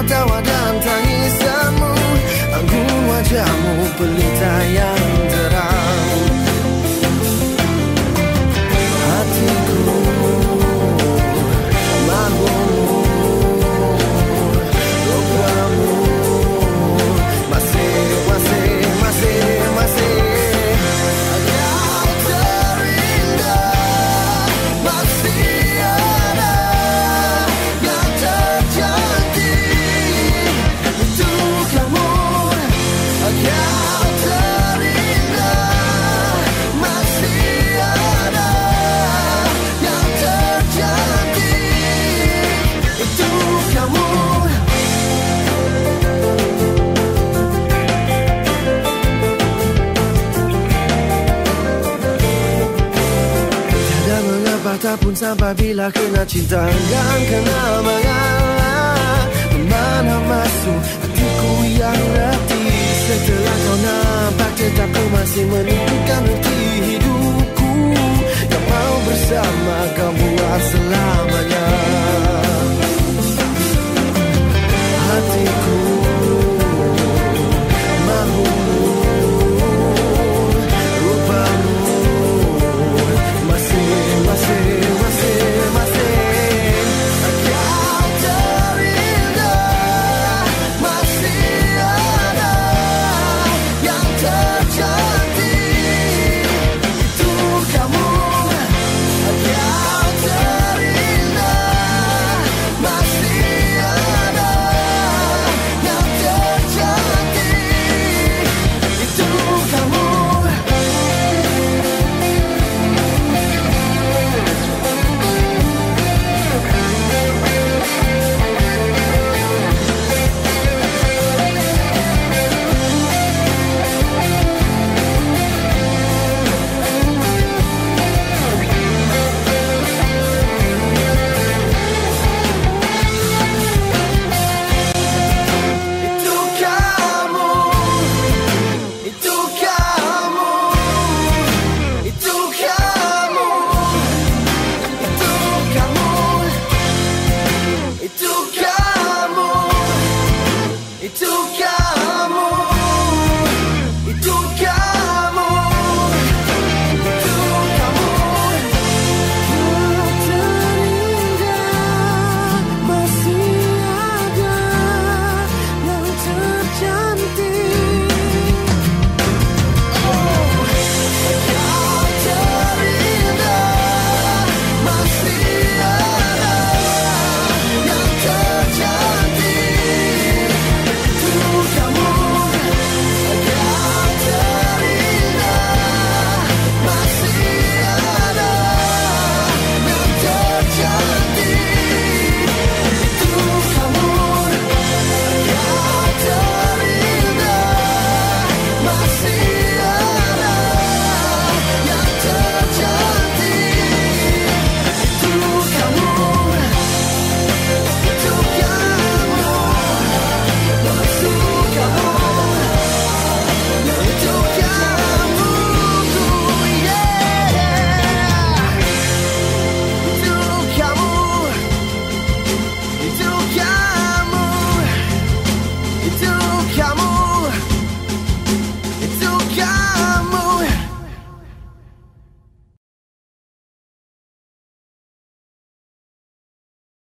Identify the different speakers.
Speaker 1: tawa dan tangisanmu, anggun wajahmu pelita yang terang. Hatiku mahumu, lupamu masih kau terindah, masih ada yang terjadi untuk kamu. Kau terindah, masih ada yang terjadi untuk kamu. Tiada mengapa pun sampai bila kena cinta dan kena mengalah, mana masuk hatiku yang letih. Setelah kau nampak tetap ku masih menunggukan hati.